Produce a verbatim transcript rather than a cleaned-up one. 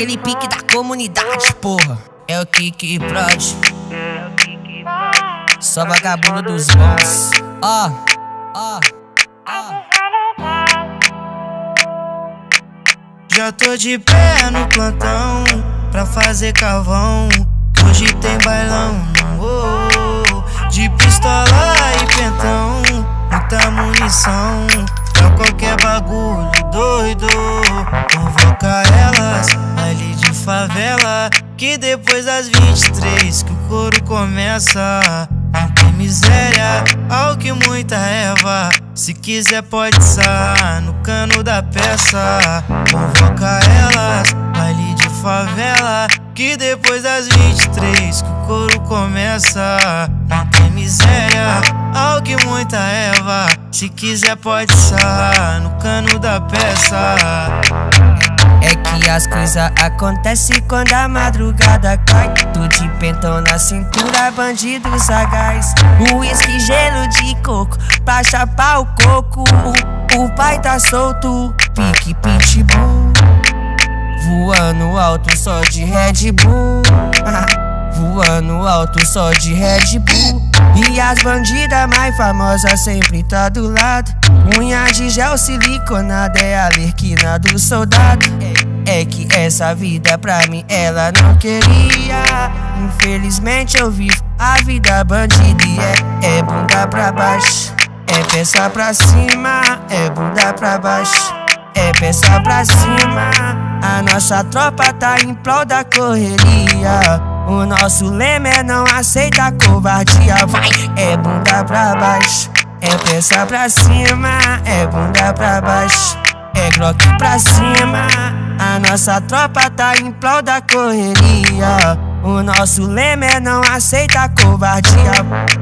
naquele pique da comunidade, porra. É o Kiki Prod, só vagabundo dos bons. Ó, ó, ó. Já tô de pé no plantão pra fazer carvão. Hoje tem bailão, oh, de pistola e pentão, muita munição pra qualquer bagulho doido. Convoca elas, baile de favela, que depois das vinte e três que o coro começa. Não tem miséria, ao que muita erva. Se quiser pode sar no cano da peça. Convoca elas, baile de favela, que depois das vinte e três que o coro começa. Não tem miséria, ao que muita erva. Se quiser pode sar no cano da peça. É que as coisas acontecem quando a madrugada cai. Tu de pentão na cintura, bandido sagaz. Uísque, gelo de coco pra chapar o coco. O, o pai tá solto, pique pitbull. Voando alto só de Red Bull. Voando alto só de Red Bull. E as bandidas mais famosas sempre tá do lado. Unha de gel siliconada é a lerquina do soldado. É que essa vida pra mim ela não queria. Infelizmente eu vivo a vida bandida e é, é bunda pra baixo, é peça pra cima, é bunda pra baixo, é peça pra cima. A nossa tropa tá em prol da correria. O nosso lema é não aceita covardia. Vai, é bunda pra baixo, é peça pra cima, é bunda pra baixo, é Glock pra cima. A nossa tropa tá em prol da correria. O nosso lema é não aceita covardia.